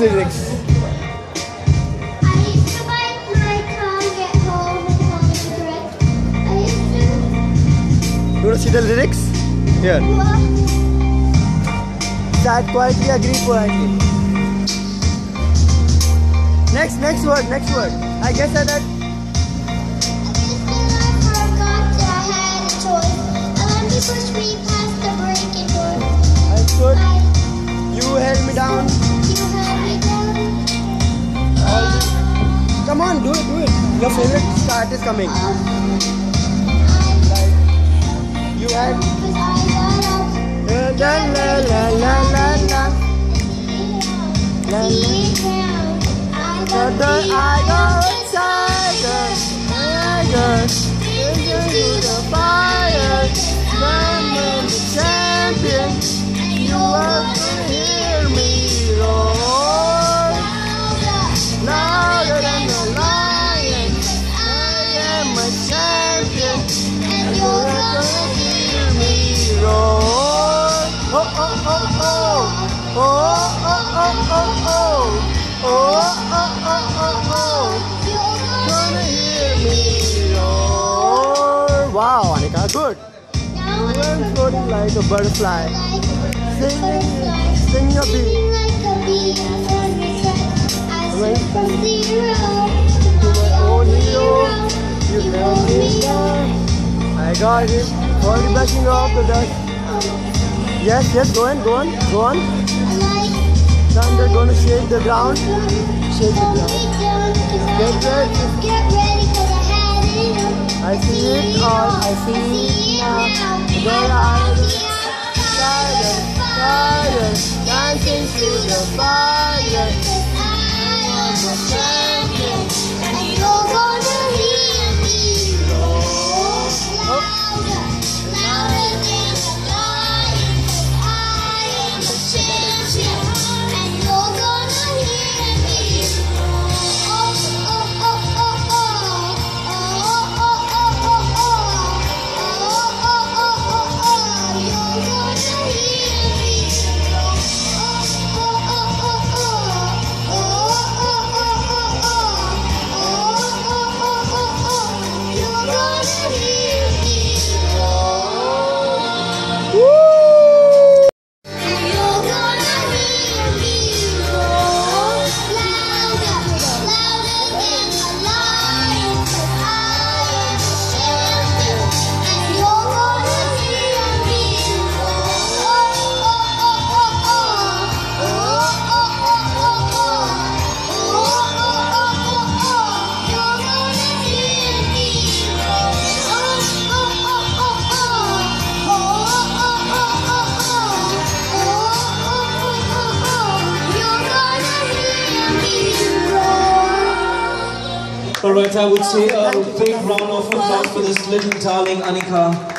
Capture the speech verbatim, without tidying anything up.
lyrics. I used to bike my car, get home and smoke a cigarette. I used to... You want to see the lyrics? Here. What? Sad quietly, agree politely. Next, next word, next word. I guess that. that Push me past the breaking door. I stood. I, you held me down. you held me down. Uh, Come on, do it, do it. Your favorite start is coming. Uh, I, Like, you had. Cause I got up. La la la la la la. La la. I The got I go outside. I go into the fire. I'm the champion. You are to hear me roar. Louder than the lion. I am a champion. And you're gonna hear me roar. Oh oh oh oh. Oh oh oh oh oh. Oh oh oh oh oh. Gonna hear me roar. Wow, Aanika, good. I'm floating like a butterfly, singing, singing a bee. Went to my own hero, you never me down. I got him, already backing off the dust. Yes, yes, go on, go on, go on. Thunder gonna shake the ground, shake the ground. Get ready, get ready, cause I had it. I see it all, I see it now. There I am, fire, fire, dancing through the fire. I am a champion, And you're gonna hear me roar louder, louder than the lion. I am a champion, and you're gonna hear me roar. Oh oh oh oh oh, oh oh oh oh oh, oh oh oh oh. You're gonna hear me roar. Oh oh oh oh oh, oh oh oh oh oh. You're gonna hear me roar. Woo! And you're gonna hear me roar louder, louder than the lion. 'Cause I am a champion, and you're gonna hear me roar. Oh oh oh oh oh, oh oh oh oh oh, oh oh oh oh. You're gonna hear me roar. Oh oh oh oh oh, oh oh oh oh oh, oh oh oh oh. You're gonna hear me roar. Alright, I would say a big round of applause for this little darling Aanika.